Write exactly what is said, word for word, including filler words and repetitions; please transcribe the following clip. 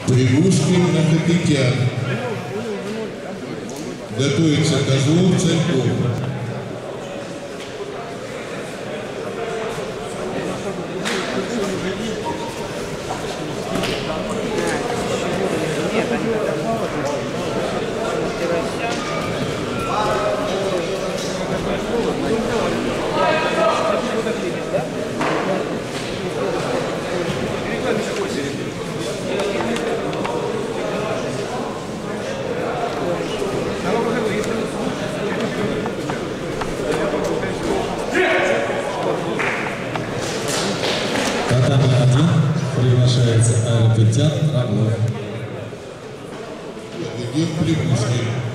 Пригушкин Нахатытян. Готовится Козлов Царьков. Татами один приглашается Айрапетян Раглов. Пригушкин.